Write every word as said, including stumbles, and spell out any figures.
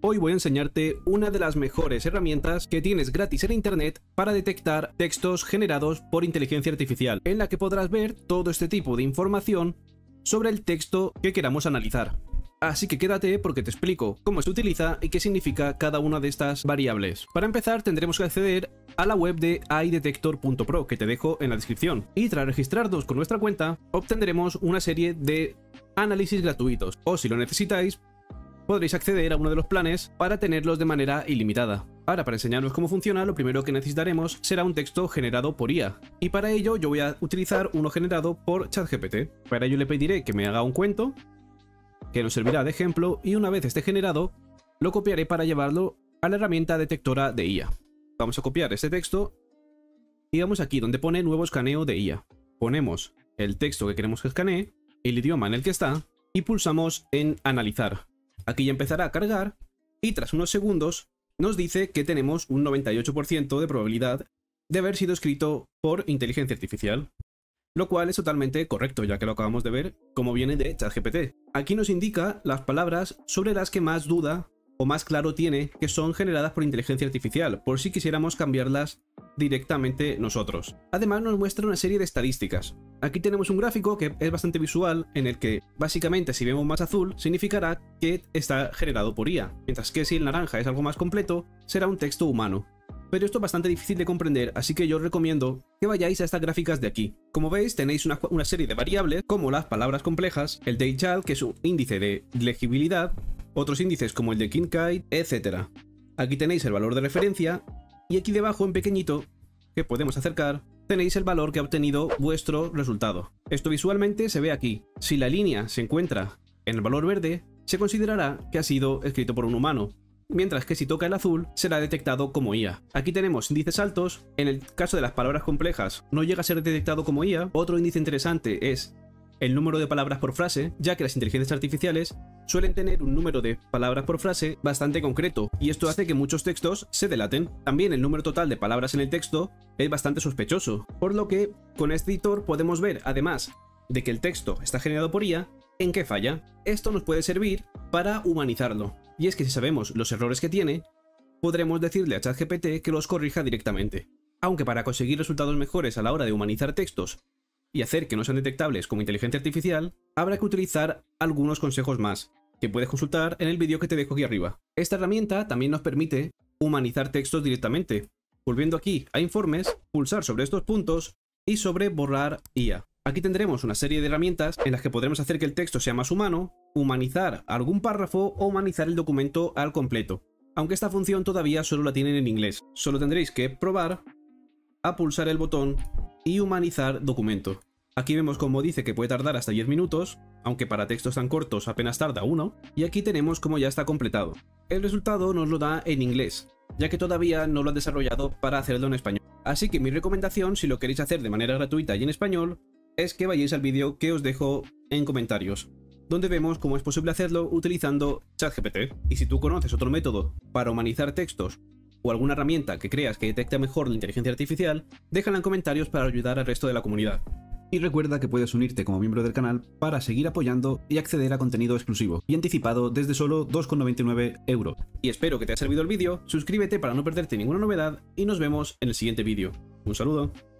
Hoy voy a enseñarte una de las mejores herramientas que tienes gratis en internet para detectar textos generados por inteligencia artificial, en la que podrás ver todo este tipo de información sobre el texto que queramos analizar. Así que quédate porque te explico cómo se utiliza y qué significa cada una de estas variables. Para empezar tendremos que acceder a la web de iDetector punto pro que te dejo en la descripción, y tras registrarnos con nuestra cuenta obtendremos una serie de análisis gratuitos, o si lo necesitáis podréis acceder a uno de los planes para tenerlos de manera ilimitada. Ahora, para enseñaros cómo funciona, lo primero que necesitaremos será un texto generado por I A, y para ello yo voy a utilizar uno generado por ChatGPT. Para ello le pediré que me haga un cuento que nos servirá de ejemplo, y una vez esté generado lo copiaré para llevarlo a la herramienta detectora de I A. Vamos a copiar este texto y vamos aquí donde pone nuevo escaneo de I A. Ponemos el texto que queremos que escanee, el idioma en el que está y pulsamos en analizar. Aquí ya empezará a cargar y tras unos segundos nos dice que tenemos un noventa y ocho por ciento de probabilidad de haber sido escrito por inteligencia artificial, lo cual es totalmente correcto, ya que lo acabamos de ver como viene de ChatGPT. Aquí nos indica las palabras sobre las que más duda o más claro tiene que son generadas por inteligencia artificial, por si quisiéramos cambiarlas directamente nosotros. Además nos muestra una serie de estadísticas. Aquí tenemos un gráfico que es bastante visual, en el que básicamente si vemos más azul significará que está generado por I A, mientras que si el naranja es algo más completo será un texto humano. Pero esto es bastante difícil de comprender, así que yo os recomiendo que vayáis a estas gráficas de aquí. Como veis tenéis una, una serie de variables como las palabras complejas, el Dayjal, que es un índice de legibilidad, otros índices como el de Kincaid, etcétera. Aquí tenéis el valor de referencia y aquí debajo en pequeñito, que podemos acercar, tenéis el valor que ha obtenido vuestro resultado. Esto visualmente se ve aquí. Si la línea se encuentra en el valor verde, se considerará que ha sido escrito por un humano, mientras que si toca el azul será detectado como I A. Aquí tenemos índices altos. En el caso de las palabras complejas no llega a ser detectado como I A. Otro índice interesante es el número de palabras por frase, ya que las inteligencias artificiales suelen tener un número de palabras por frase bastante concreto, y esto hace que muchos textos se delaten. También el número total de palabras en el texto es bastante sospechoso, por lo que con este editor podemos ver, además de que el texto está generado por I A, en qué falla. Esto nos puede servir para humanizarlo, y es que si sabemos los errores que tiene, podremos decirle a ChatGPT que los corrija directamente. Aunque para conseguir resultados mejores a la hora de humanizar textos y hacer que no sean detectables como inteligencia artificial, habrá que utilizar algunos consejos más, que puedes consultar en el vídeo que te dejo aquí arriba. Esta herramienta también nos permite humanizar textos directamente. Volviendo aquí a informes, pulsar sobre estos puntos y sobre borrar I A. Aquí tendremos una serie de herramientas en las que podremos hacer que el texto sea más humano, humanizar algún párrafo o humanizar el documento al completo. Aunque esta función todavía solo la tienen en inglés. Solo tendréis que probar a pulsar el botón y humanizar documento. Aquí vemos como dice que puede tardar hasta diez minutos, aunque para textos tan cortos apenas tarda uno, y aquí tenemos como ya está completado. El resultado nos lo da en inglés, ya que todavía no lo han desarrollado para hacerlo en español. Así que mi recomendación, si lo queréis hacer de manera gratuita y en español, es que vayáis al vídeo que os dejo en comentarios, donde vemos cómo es posible hacerlo utilizando ChatGPT. Y si tú conoces otro método para humanizar textos o alguna herramienta que creas que detecta mejor la inteligencia artificial, déjala en comentarios para ayudar al resto de la comunidad. Y recuerda que puedes unirte como miembro del canal para seguir apoyando y acceder a contenido exclusivo y anticipado desde solo dos con noventa y nueve euros. Y espero que te haya servido el vídeo, suscríbete para no perderte ninguna novedad y nos vemos en el siguiente vídeo. Un saludo.